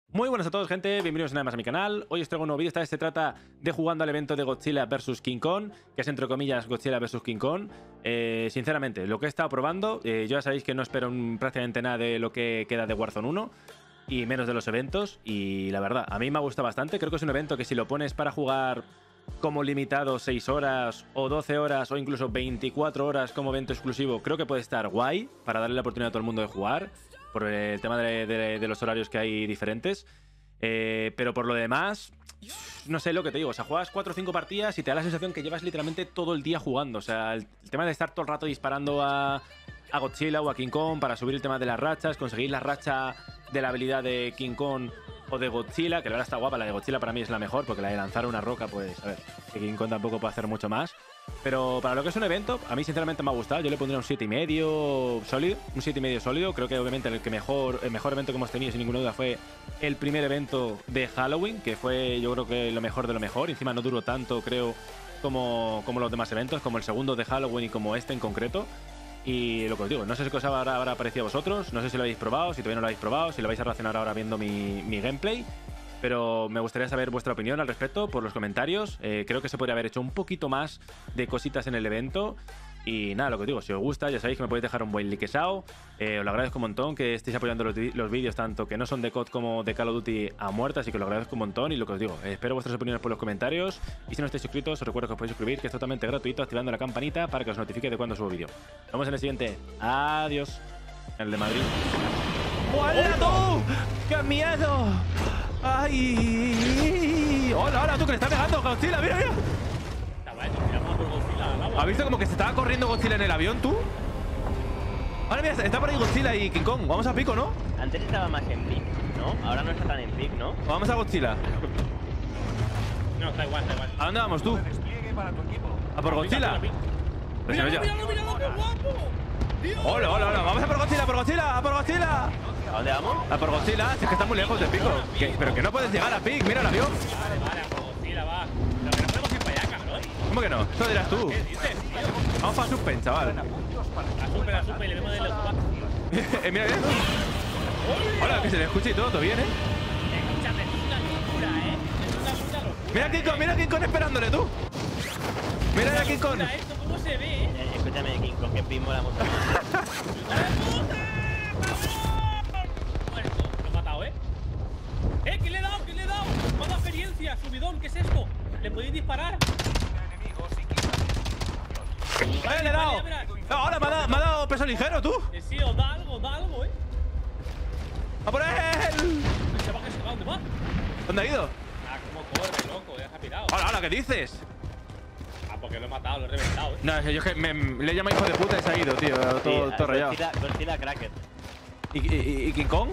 Muy buenas a todos, gente, bienvenidos una vez más a mi canal. Hoy os traigo un nuevo vídeo. Esta vez se trata de jugando al evento de Godzilla vs King Kong, que es entre comillas Godzilla vs King Kong. Sinceramente, lo que he estado probando, ya sabéis que no espero prácticamente nada de lo que queda de Warzone 1 y menos de los eventos, y la verdad, a mí me ha gustado bastante. Creo que es un evento que si lo pones para jugar como limitado 6 horas o 12 horas o incluso 24 horas como evento exclusivo, creo que puede estar guay para darle la oportunidad a todo el mundo de jugar, por el tema de los horarios que hay diferentes. Pero por lo demás, no sé lo que te digo. O sea, juegas 4 o 5 partidas y te da la sensación que llevas literalmente todo el día jugando. O sea, el tema de estar todo el rato disparando a Godzilla o a King Kong para subir el tema de las rachas, conseguir la racha de la habilidad de King Kong o de Godzilla, que la verdad está guapa. La de Godzilla para mí es la mejor, porque la de lanzar una roca, pues, a ver, que King Kong tampoco puede hacer mucho más. Pero para lo que es un evento, a mí sinceramente me ha gustado. Yo le pondría un 7,5 sólido. Un 7,5 sólido. Creo que obviamente el mejor evento que hemos tenido, sin ninguna duda, fue el primer evento de Halloween, que fue, yo creo que lo mejor de lo mejor. Encima no duró tanto, creo, como los demás eventos, como el segundo de Halloween y como este en concreto. Y lo que os digo, no sé qué os habrá parecido a vosotros, no sé si lo habéis probado, si todavía no lo habéis probado, si lo vais a relacionar ahora viendo mi gameplay. Pero me gustaría saber vuestra opinión al respecto por los comentarios. Creo que se podría haber hecho un poquito más de cositas en el evento. Y nada, lo que os digo, si os gusta, ya sabéis que me podéis dejar un buen liquesao. Os lo agradezco un montón que estéis apoyando los vídeos, tanto que no son de COD como de Call of Duty a muerte, así que lo agradezco un montón. Y lo que os digo, espero vuestras opiniones por los comentarios. Y si no estáis suscritos, os recuerdo que os podéis suscribir, que es totalmente gratuito, activando la campanita para que os notifique de cuando subo vídeo. Nos vemos en el siguiente. Adiós. En el de Madrid. ¡Hola tú! ¡Qué miedo! ¡Ay! ¡Hola, hola! ¡Tú que le estás pegando, Godzilla! ¡Mira, mira! ¿Has visto como que se estaba corriendo Godzilla en el avión, tú? Ahora mira, está por ahí Godzilla y King Kong. Vamos a pico, ¿no? Antes estaba más en pick, ¿no? Ahora no está tan en pick, ¿no? Vamos a Godzilla. No, da igual, da igual. ¿A dónde vamos, tú? ¿A por Godzilla? ¡Míralo, qué guapo! ¡Dios! ¡Hola, hola, hola! ¡Vamos a por Godzilla, a por Godzilla, a por Godzilla! ¿A dónde vamos? A por Godzilla, si es que está muy lejos de pico. Pero que no puedes llegar a pic, mira el avión. Vale, Godzilla, va. Pero que no podemos ir para allá, cabrón. ¿Cómo que no? Eso dirás tú. ¿Qué dices, tío? Vamos para Suspen, chaval. La supe, y le vemos de los Mira, mira. Hola, que se le escuche y todo bien, ¿eh? Escúchame, es una locura, ¿eh? Es una puta locura. Mira a King Kong esperándole, tú. Mira a King Kong. ¿Esto cómo se ve, eh? Escúchame, King Kong, que pin mola mucho. Muerto. Lo he matado, ¿eh? ¿Qué le he dado? ¿Qué le he dado? Me ha dado experiencia, subidón. ¿Qué es esto? ¿Le podéis disparar? Le he dado. No, ahora me ha dado peso ligero, tú. Sí, os da algo, ¿eh? ¡A por él! Se va, ¿dónde va? ¿Dónde ha ido? Ah, cómo corre, loco, ya se ha pirado. Hola, hola, ¿qué dices? Ah, porque lo he matado, lo he reventado, ¿eh? No, es que yo es que le llamo hijo de puta y se ha ido, tío. Todo rayado. Godzilla Cracker. ¿Y King Kong?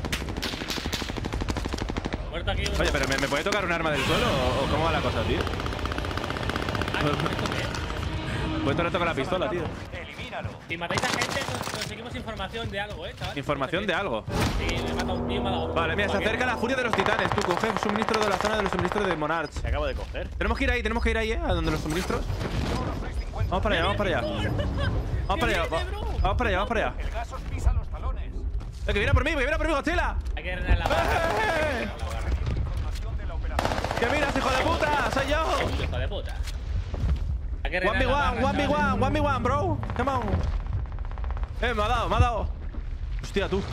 Muerto aquí. Oye, pero ¿me puede tocar un arma del suelo o cómo va la cosa, tío? Ah, ¿esto qué es? Pues te le toca la pistola, tío. Si matáis a gente, conseguimos información de algo, chaval. ¿Información de algo? Sí, me he matado un tío, me ha dado otro. Vale, mira, se acerca la furia de los titanes. Tú coge suministro de la zona de los suministros de Monarch. Se acabo de coger. Tenemos que ir ahí, a donde los suministros. Vamos para allá, vamos para allá. Vamos para allá, vamos para allá, vamos para allá. El gas os pisa los talones. Que viene por mí, Godzilla. Hay que drenar la barra. Información de la operación. ¡Que miras, hijo de puta! ¡Soy yo! Hijo de puta. Hay que drenar la barra, 1v1, bro. Come on. Me ha dado. Hostia, tú.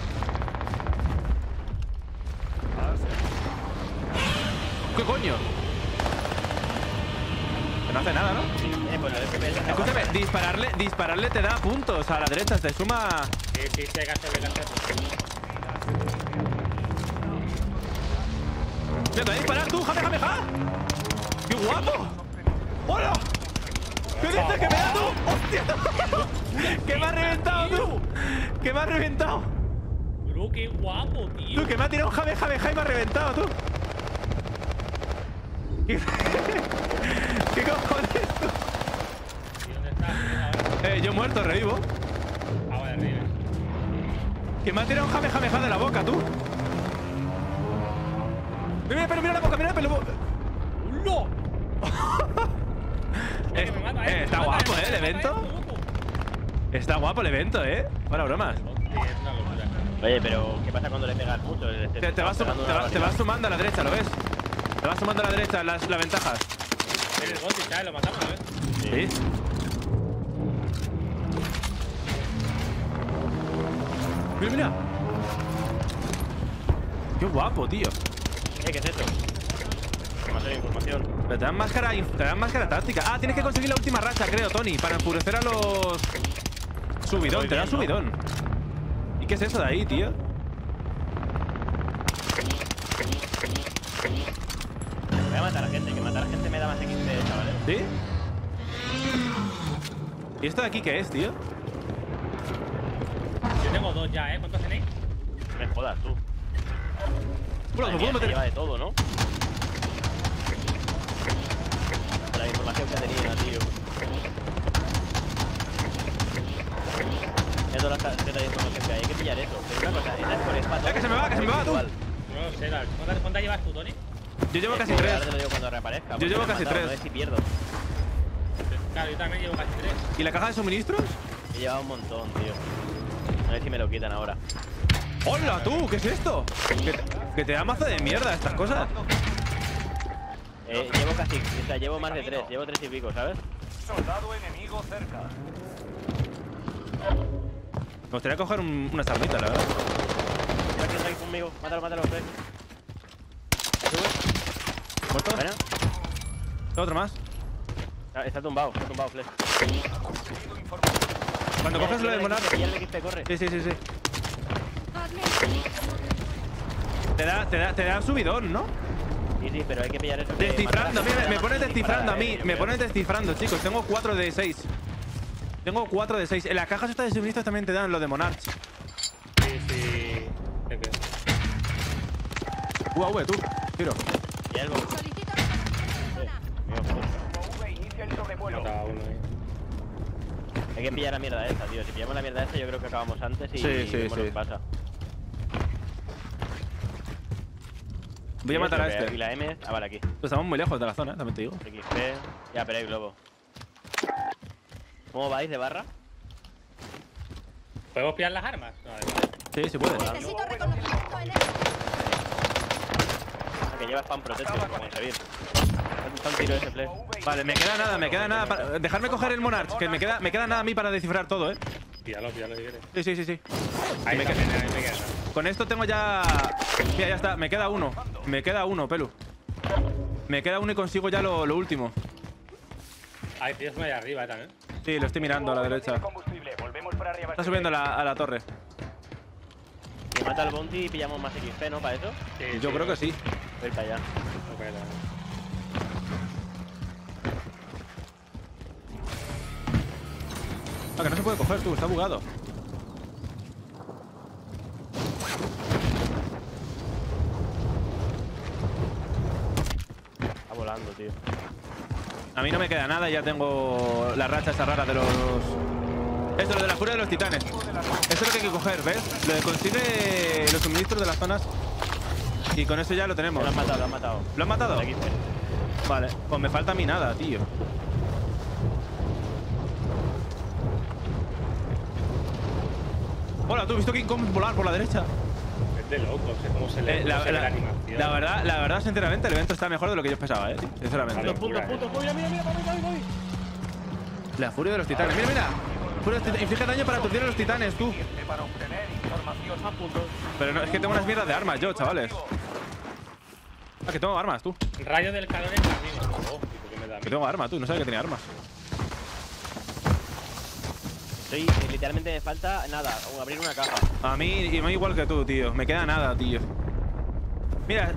¿Qué coño? Que no hace nada, ¿no? Pues lo de FPS. Escúchame, dispararle te da puntos a la derecha, te suma. Sí, hay que hacerle. ¡Te voy a disparar tú, jameja! ¡Qué guapo! ¡Hola! ¿Qué dices que me da tú? ¡Hostia! ¡Que me ha reventado tú! ¡Que me ha reventado! Bro, qué guapo, tío. Tú, que me ha tirado un jameja y me ha reventado, tú. ¿Qué cojones? ¿Y dónde estás? Yo muerto, revivo. Ah, vale, arriba. Que me ha tirado un jameja de la boca, tú. Mira la boca, mira la boca. ¡No! Está guapo, el evento. Está guapo el evento, Para bromas. Sí, es una locura. Oye, pero ¿qué pasa cuando le pegas mucho? Te vas sumando a la derecha, ¿lo ves? Te vas sumando a la derecha las ventajas. En el Gothic, ¿sabes? Lo matamos, ¿eh? Sí. Mira, mira. Qué guapo, tío. ¿Qué es esto? Que me ha salido información. Pero te dan máscara táctica. Ah, tienes que conseguir la última racha, creo, Tony, para enfurecer a los... Subidón, Muy te dan bien, ¿no? subidón. ¿Y qué es eso de ahí, tío? Voy a matar a gente, que matar a gente me da más XP, chavales. ¿Sí? ¿Y esto de aquí qué es, tío? Yo tengo 2 ya, ¿eh? ¿Cuántos tenéis? No me jodas, tú. Bueno, Madre me puedo mía, se meter... lleva de todo, ¿no? La información que tenía, tío. Es toda la tarjeta de información que hay que pillar eso. Pero una cosa, esa es por espacio. que se me va, tú! No lo sé, Dark. ¿Cuántas llevas tú, Tony? Yo llevo casi Ahora 3. te lo digo cuando reaparezca. Yo porque llevo me han casi matado, 3. No sé si pierdo. Claro, yo también llevo casi 3. ¿Y la caja de suministros? He llevado un montón, tío. A ver si me lo quitan ahora. ¡Hola, tú! ¿Qué es esto? Que te da mazo de mierda estas cosas. Llevo casi, o sea, llevo más de 3. Llevo 3 y pico, ¿sabes? Soldado enemigo cerca. Me gustaría coger unas armitas, la verdad. Mira quién está aquí conmigo. Mátalo, mátalo, Flex. ¿Muerto? Bueno, Otro más. está tumbado, Flex. Cuando coges lo de Monarch... Ya el XP, corre. Sí. Te da subidón, ¿no? Sí, pero hay que pillar eso. que Descifrando, matar a mira, gente me pones más que descifrando a disparar, mí. Me pones descifrando, chicos. Tengo 4 de 6. Tengo 4 de 6. En las cajas estas de suministros también te dan lo de Monarch. Sí. ¿De qué? UAV, tú. Tiro. Y algo. Solicito reconocimiento zona. UV inicia el sobrevuelo. Mataba a uno ahí. Hay que pillar la mierda esa, tío. Si pillamos la mierda esa, yo creo que acabamos antes y Sí, vemos lo sí. que pasa. Voy a matar a Y este. la M. Ah, vale, aquí. Estamos muy lejos de la zona, también te digo. XP. Ya, pero hay globo. ¿Cómo vais de barra? ¿Podemos pillar las armas? No, vale. Sí, se puede. Necesito reconocimiento en Que lleva spam protection, como se ve. Está un tiro ese Flex. Vale, me queda nada para... Dejarme coger el Monarch, que me queda nada a mí para descifrar todo, Píllalo si quieres. Sí. Ahí Me también, ahí me queda. Con esto tengo ya... Mira, ya está. Me queda uno, Pelu. Me queda uno y consigo ya lo último. Hay tíos ahí arriba también. Sí, lo estoy mirando a la derecha. Combustible. Volvemos para Está subiendo a la torre. Si mata al bounty y pillamos más XP, ¿no? ¿Para eso? Sí, Yo creo que sí. Voy para allá. Ok, dale. Ah, que no se puede coger, tú. Está bugado. Está volando, tío. A mí no me queda nada y ya tengo la racha esa rara de los... Esto, lo de la furia de los titanes. Eso es lo que hay que coger, ¿ves? Lo de consigue los suministros de las zonas. Y con eso ya lo tenemos. Lo han matado, lo han matado. ¿Lo han matado? El XP. Vale, pues me falta a mí nada, tío. Hola, ¿tú has visto King Kong volar por la derecha? Es de locos, es como se le La animación. verdad, sinceramente, el evento está mejor de lo que yo pensaba, tío. Sinceramente. Vale. Punto, mira, voy. La furia de los titanes. Mira. Furia de los titanes. Inflige daño para aturdir a los titanes, tú. Para obtener información a punto. Pero no, es que tengo unas mierdas de armas yo, chavales. Ah, que tengo armas, tú. Rayo del calor en camino. Oh, ¿por qué me da a mí? Que tengo armas, tú. No sabía que tenía armas. Literalmente me falta nada, abrir una caja. A mí igual que tú, tío. Me queda nada, tío. Mira.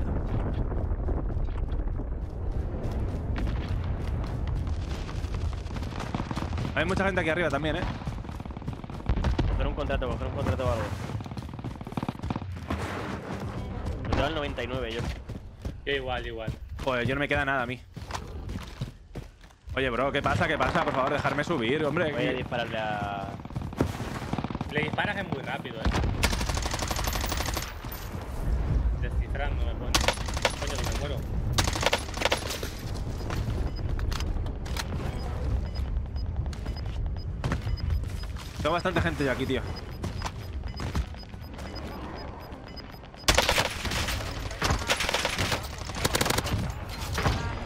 Hay mucha gente aquí arriba también, Coger un contrato o algo. Me quedo al 99 yo. Yo igual. Pues yo no me queda nada a mí. Oye, bro, ¿qué pasa? Por favor, dejarme subir, hombre. Voy a dispararle a... Le disparas es muy rápido, Descifrando me pone. Coño, que me muero. Tengo bastante gente ya aquí, tío.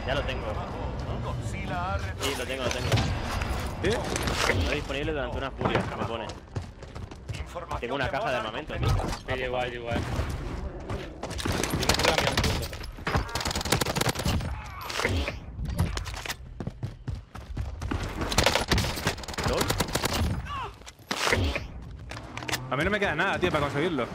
Ya lo tengo. Godzilla ha Sí, lo tengo, lo tengo. ¿Sí? Está disponible durante una furia, me pone. información. Tengo una caja de armamento, tío. Sí, igual. Yo me estoy cambiando un punto. ¿Lol? A mí no me queda nada, tío, para conseguirlo.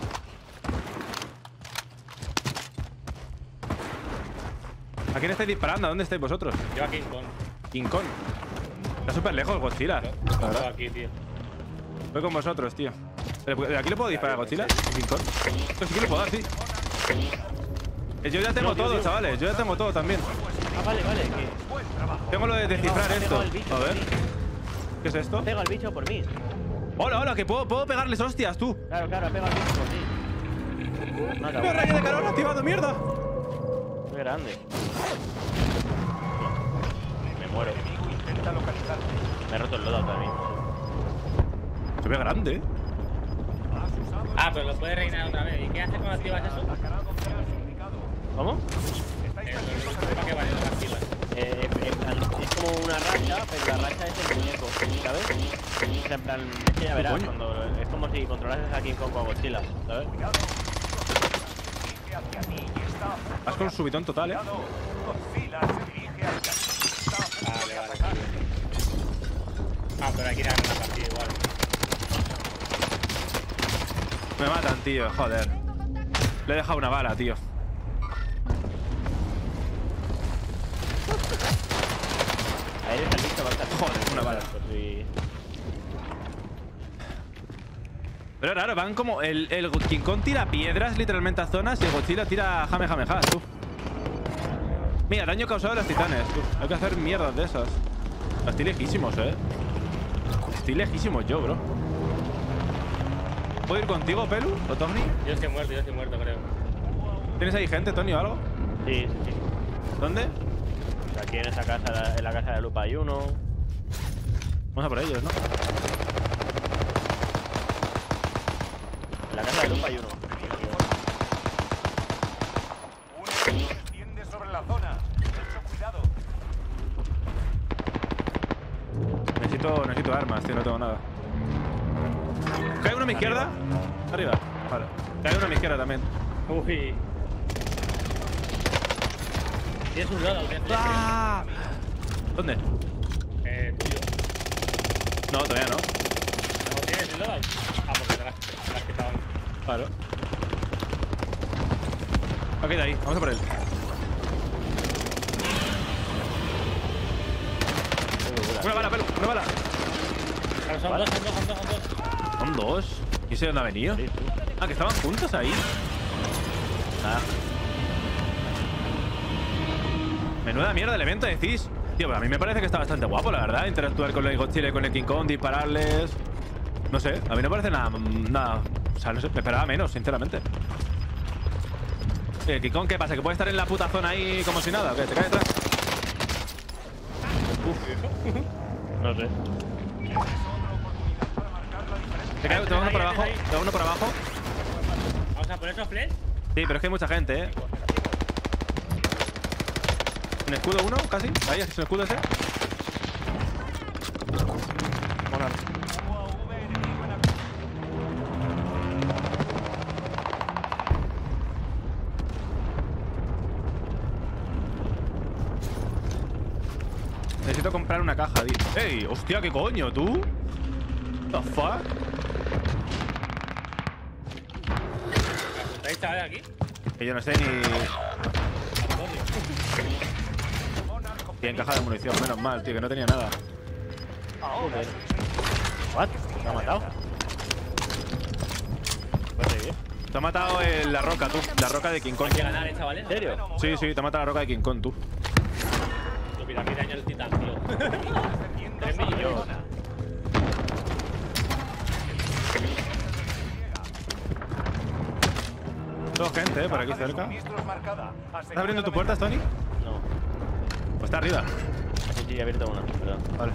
¿A quién estáis disparando? ¿A dónde estáis vosotros? Yo aquí con. King Kong. Está súper lejos Godzilla. La Yo verdad. aquí, tío. Voy con vosotros, tío. ¿De aquí le puedo disparar a Godzilla? ¿King Kong? Pues sí que le puedo dar, sí. Yo ya tengo No, tío, todo, tío. chavales. Yo ya tengo todo también. Ah, vale, que Tengo lo de descifrar pega esto. el bicho A por ver. mí. ¿Qué es esto? Pega el bicho por mí. Hola, hola, que puedo pegarles hostias, tú. Claro, pega el bicho por mí. Mata, ¡Mira, rayo de calor activado, mierda! muy grande. Me muero. Intenta localizarte. Me he roto el loadout también. Se ve grande, ¿eh? Ah, pero lo puedes reinar otra vez. ¿Y qué haces cuando activas eso? ¿Cómo? ¿Para qué vale lo que activas? Es como una racha, pero la racha es el muñeco, ¿sabes? O sea, en plan, es que ya verás, coño? cuando, es como si controlases a King Kong o a Godzilla, ¿sabes? Vas con un subidón total, ¿eh? Godzilla se dirige hacia ti. Vale. Ah, pero hay que ir a ganar la partida igual. Me matan, tío, joder. Le he dejado una bala, tío. Ahí está el bicho, va a estar. Joder, una bala. Pues sí. Pero raro, van como... El King Kong tira piedras literalmente a zonas y el Godzilla tira jamejamejas, tú. Mira, daño causado a los titanes, tú. Hay que hacer mierdas de esas. Estoy lejísimos, Estoy lejísimos yo, bro. ¿Puedo ir contigo, Pelu? ¿O Tony? Yo estoy muerto, creo. ¿Tienes ahí gente, Tony, o algo? Sí. ¿Dónde? Aquí en esa casa, en la casa de Lupa hay uno. Vamos a por ellos, ¿no? En la casa de Lupa hay uno. Un enemigo se extiende sobre la zona. Mucho cuidado. Necesito armas, tío, no tengo nada. ¿Cae uno a mi izquierda? Arriba. Vale. Cae uno a mi izquierda también. Uy. Tienes un loadout, tienes ¡Ah! ¿Dónde? tuyo. No, todavía no. ¿No tienes el loadout? Ah, porque te las quitaban. Claro. Ok, de ahí. Vamos a por él. Una bala, Pelu. Una bala. Claro, son Vale. dos. Son dos. ¿Y ese dónde ha venido? Sí. Ah, que estaban juntos ahí. Ah. Menuda mierda el evento, decís. Tío, pero a mí me parece que está bastante guapo, la verdad. Interactuar con el Godzilla y con el King Kong, dispararles. No sé, a mí no me parece nada. O sea, no sé, me esperaba menos, sinceramente. ¿El King Kong qué pasa? ¿Que puede estar en la puta zona ahí como si nada? ¿O qué? ¿Te cae detrás? No sé. Te va uno por abajo. Te va uno por abajo. Vamos a poner esos flash. Sí, pero es que hay mucha gente, ¿En escudo uno, casi? Ahí, ¿es el escudo ese? Necesito comprar una caja, tío. ¡Ey! ¡Hostia, qué coño, tú! ¿The fuck? ¿Me apuntáis, chavales, aquí? Que yo no sé ni... Bien, caja de munición, menos mal, tío, que no tenía nada. Joder. ¿What? ¿Me ha matado? ¿Puedes seguir? Te ha matado la roca, tú. La roca de King Kong. Hay que ganar, chavales. ¿En serio? Sí, sí, te ha matado la roca de King Kong, tú. Yo, mira, qué daño el titán, tío. 3 millones. Todo gente, por aquí cerca. ¿Estás abriendo tu puerta, Tony? No. Pues está arriba. Sí, he abierto una, perdón. Vale.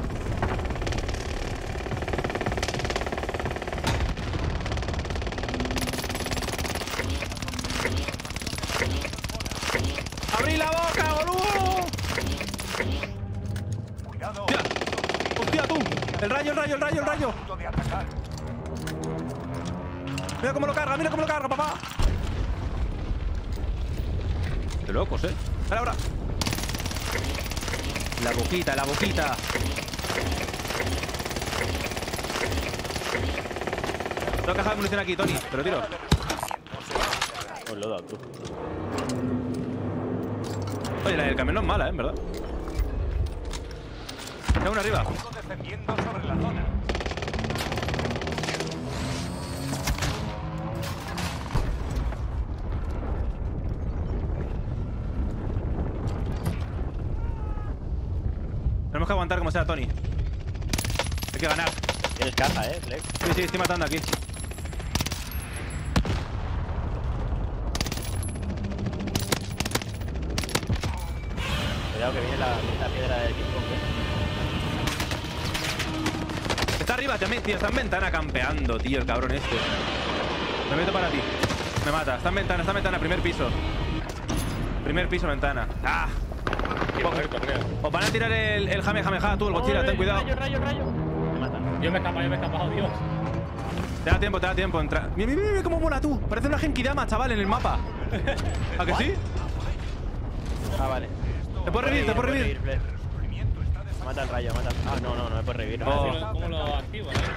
¡Abrí la boca, boludo! Cuidado. ¡Hostia! ¡Hostia, tú! ¡El rayo, el rayo, el rayo, el rayo! A punto de atacar. ¡Mira cómo lo carga, papá! ¡Qué locos, eh! ¡Ahora, ahora! La boquita, la boquita. Tengo caja de munición aquí, Tony. Pero tiro. Pues lo he dado tú. Oye, la del camión no es mala, en verdad. Tengo una arriba. Defendiendo sobre la zona. Tenemos que aguantar como sea, Tony. Hay que ganar. Tienes caja, Flex. Sí, sí, estoy matando aquí. Cuidado que viene la piedra del King Kong. Está arriba también, tío. Está en ventana campeando, tío, el cabrón este. Me meto para ti. Me mata. Está en ventana, primer piso. Primer piso, ventana. ¡Ah! Os van a tirar el Jamejameja, tú, el Godzilla, ten cuidado. Rayo. Me matan. Yo me he escapado, Dios. Te da tiempo, entra. Mira, mira cómo mola tú. Parece una Genkidama, chaval, en el mapa. ¿A que sí? Ah, vale. Te puedo revivir. Flex. Mata el rayo, mata. Ah, no me puedes revivir. Oh. ¿Cómo lo activo, no?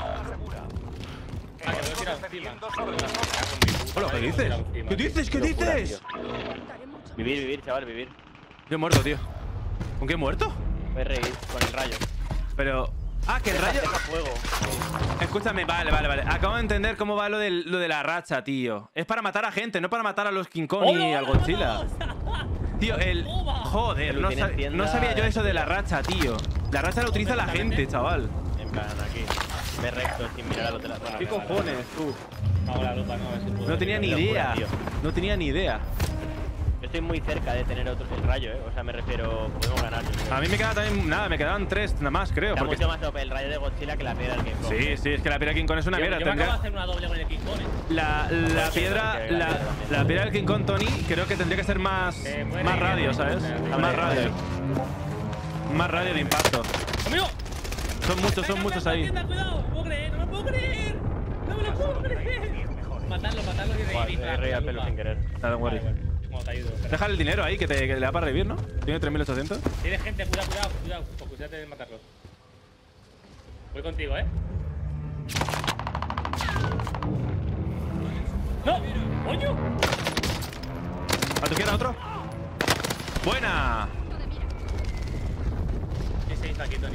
Ah, que lo he tirado encima. Hola, ¿qué dices? ¿Qué dices? ¿Qué Locura, dices? tío. Vivir, chaval, vivir. Yo he muerto, tío. ¿Con qué he muerto? Puedes revivir con el rayo. Pero... Ah, que el rayo... Deja fuego. Escúchame, vale. Acabo de entender cómo va lo de la racha, tío. Es para matar a gente, no para matar a los King Kong y al Godzilla. Tío, Joder, no sabía yo eso de la racha, tío. La racha la utiliza la gente, chaval. En plan, aquí. Ve recto sin mirar a los de la zona. ¿Qué cojones, tú? Hago la lupa, no, a ver si puedo. No tenía ni Locura, idea. tío. No tenía ni idea. Yo estoy muy cerca de tener el rayo, O sea, me refiero, podemos ganar. A mí me quedaba también... Nada, me quedaban 3 nada más, creo. Está Porque... mucho más OP el rayo de Godzilla que la piedra del King Kong. Sí, es que la piedra King Kong es una mierda. Yo me acabo de Tendría... hacer una doble con el King Kong, La piedra del King Kong, Tony, creo que tendría que ser más radio, ¿sabes? Más radio. Más radio de impacto. ¡Amigo! Son muchos ahí. Cuidado, no me puedo creer. No me lo puedo creer. Matadlo y He reído al pelo sin querer. Nada, don't worry. Bueno, te ayudo. Deja el dinero ahí que le da para revivir, ¿no? Tiene 3.800. Tiene gente, cuidado. Cuídate de matarlos. Voy contigo, ¡No! ¡Coño! ¿A tu izquierda otro? ¡Buena! ¿Qué se hizo aquí, Tony?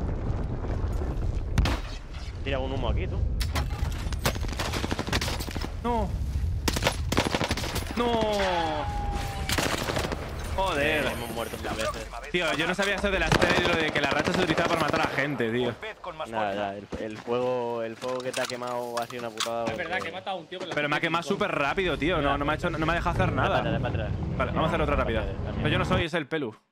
Tira un humo aquí, tú. ¡No! Joder. Hemos muerto 100 veces. Tío, yo no sabía eso de la serie y lo de que la racha se utilizaba para matar a gente, tío. Vez con más Nada, el fuego que te ha quemado ha sido una putada. Es verdad que he matado a un tío con la Pero me ha quemado súper rápido, tío. No me ha dejado hacer Nada. nada. Para atrás. Vale, vamos a hacer otra rápida. Pero yo no soy, es el Pelu.